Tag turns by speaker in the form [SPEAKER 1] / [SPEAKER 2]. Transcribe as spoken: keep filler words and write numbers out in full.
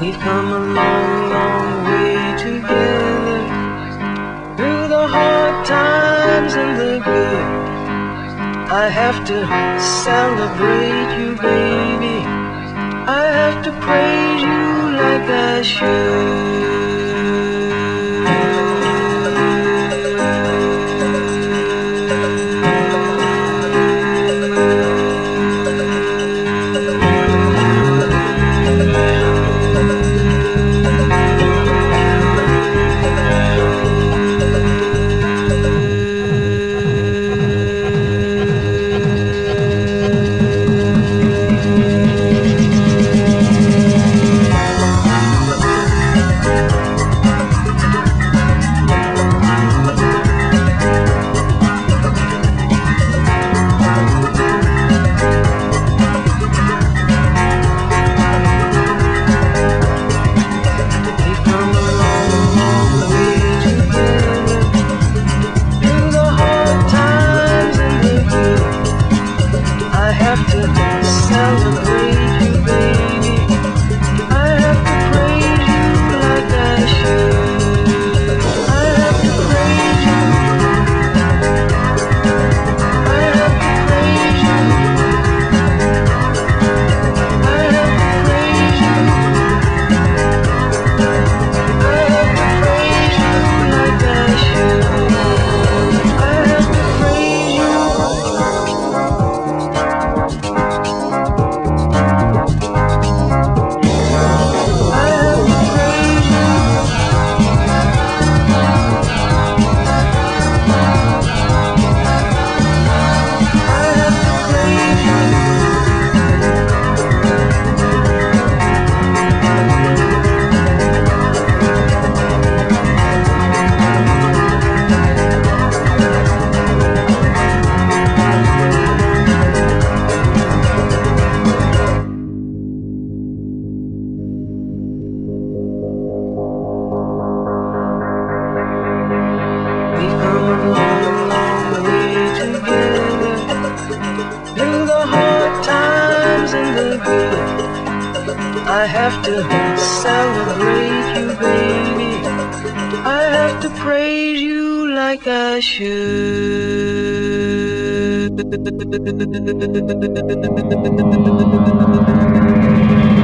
[SPEAKER 1] We've come a long, long way together, through the hard times and the good. I have to celebrate you, baby. I have to praise you like I should. I have to celebrate you, baby. I have to praise you like I should.